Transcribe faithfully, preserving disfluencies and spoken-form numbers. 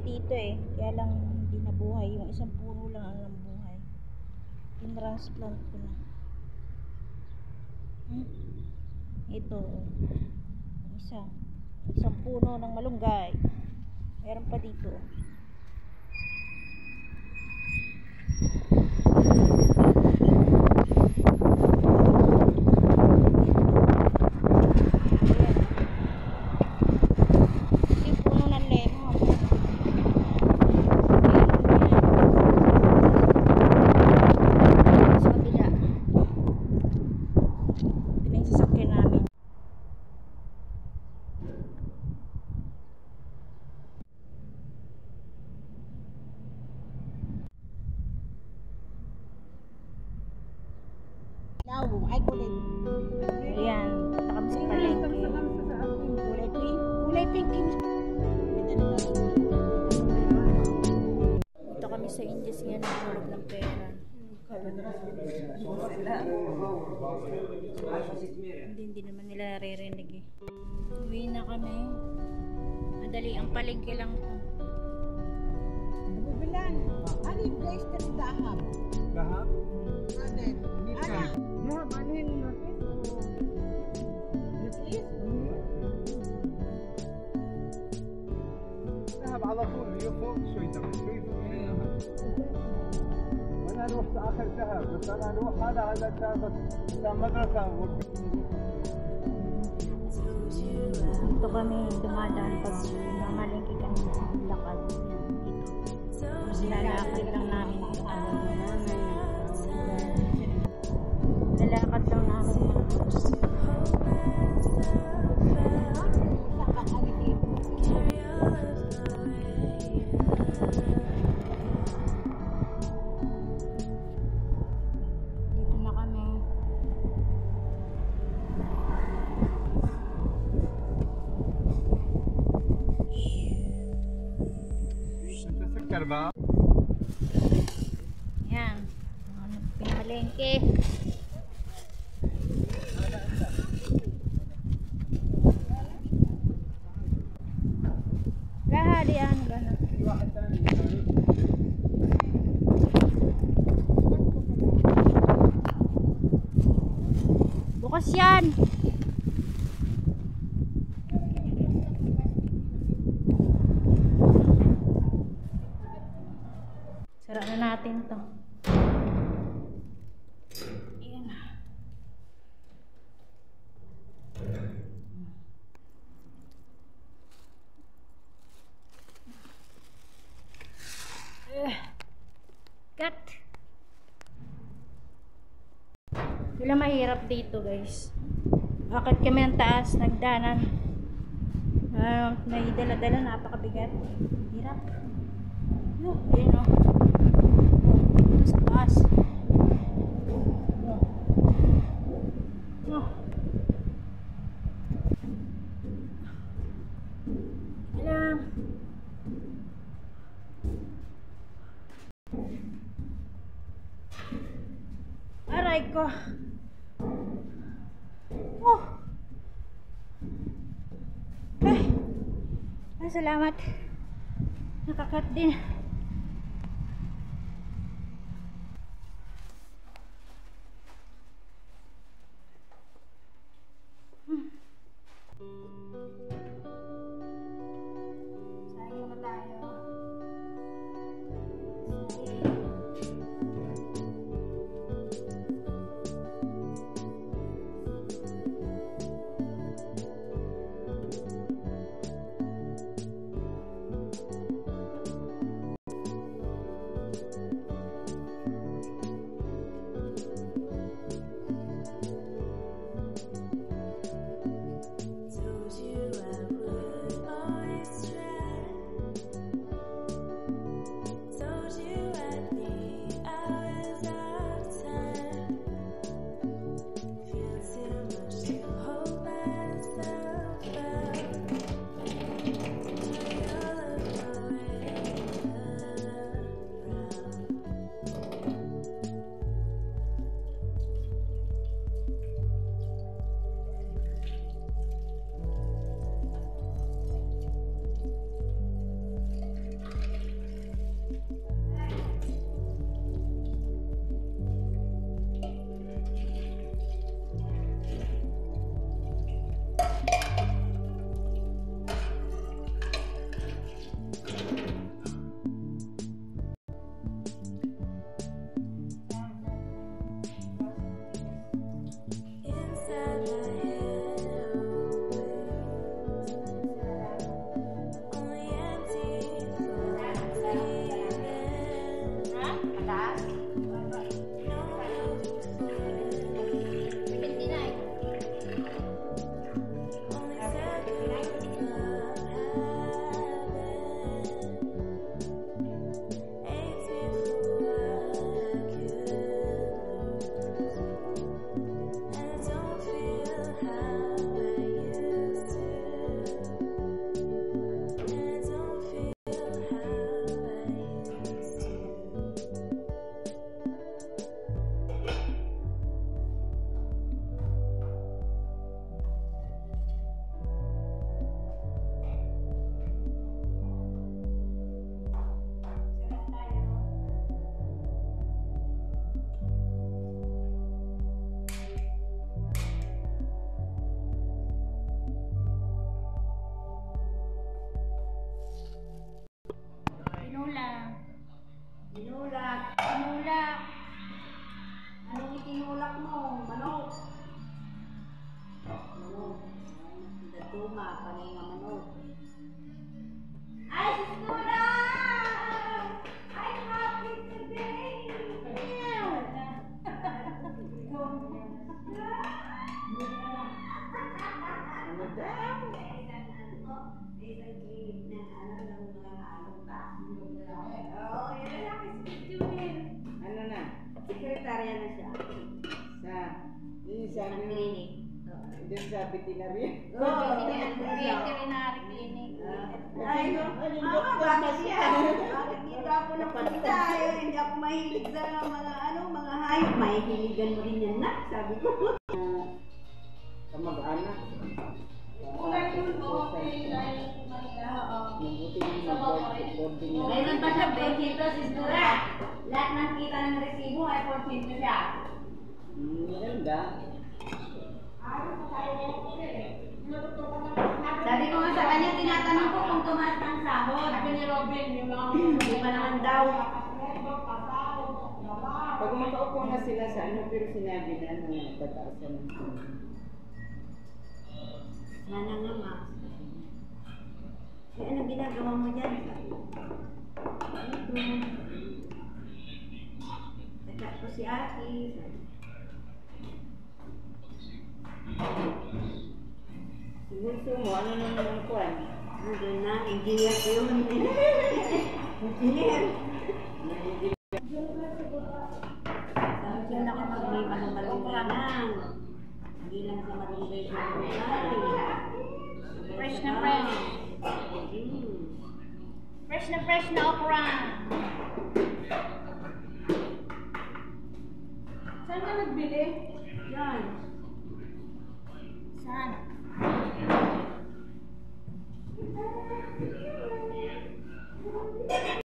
dito eh. Kaya lang hindi nabuhay. Yung isang puno lang ang nabuhay. Tinransplant ko na. Hmm? Ito. Isa. Isang puno ng malunggay. Meron pa dito. Ay, kulay. Ayan, punta kami sa palengke. Kulay green. Kulay pink. Punta kami sa Indies ngayon, nagulog ng pera. Hindi, hindi naman nila naririnig eh. Uwi na kami. Madali, ang palengke lang to. Nabibilan. Ano yung place na rin dahap? Dahap? Ano? Ano? Dahap, ano yung notice? Notice? ذهب على طول هي فوق شوي تحت شوي فوق وانا اروح في اخر شهر بس انا اروح هذا هذا كان مدرسه. Dito kami dumadaan pag mamalengke kami sa lakad. Dito. Lalakad lang namin. Lalakad lang namin. Dito na kami. انت سكر بقى. Yan. Pinalengke. Kahali yan. Gano'n. في واحد ثاني. Bukas yan. Sara na natin to. Ayan. Uh, cut. Wala mahirap dito guys. Akit kami ng taas, nagdanan. Uh, may dala-dala, napakabigat. Hirap. Oh, ayun o. Ito sa taas. Oh. Alam. Aray ko. Oh. Ay. Ay, salamat. Nakakat din. Tinula. Tinulak. Tinula. Anong itinulak mo? Manok. Manok. Datuma, panay nga manok. Ay, Tinula! I'm happy today! Ano daw? Isang gilid na ano ng mga anong tayo. Oo, yan na si Junior. Ano na? Sekretarya na siya. Sa? Yung sabi mo. Clinic. Doon sa veterinary. Oo, Veterinary clinic. Ay, mama, bakit yan? Bakit dito ako napunta? Hindi ako mahilig sa mga ano, mga hayop. Mahihiligan mo rin yan na, sabi ko. Kamag-anak. Mayroon pa siya porsyento, Sistura. Lahat ng kita ng resibo ay porsyento siya. Maganda. Sabi ko nga sa kanya, tinatanong ko kung tumaas ng sahod. Sabi ni Robin, yung mga hindi pa naman daw. Pag makaupo na sila sa ano, pero sinabi na ano, tataasan ng Sana nga, ma. Eh, anong ginagawa mo dyan? Ito. Teka ko si Ate. Gusto mo, ano naman ang kuwan? Ano na, engineer ko yun. Engineer. Sabi ko na kapag may malumalungan lang. Hindi lang sa malunggay sa malunggay. Fresh na fresh. Fresh na fresh na okra. Saan ka nagbili? Yan.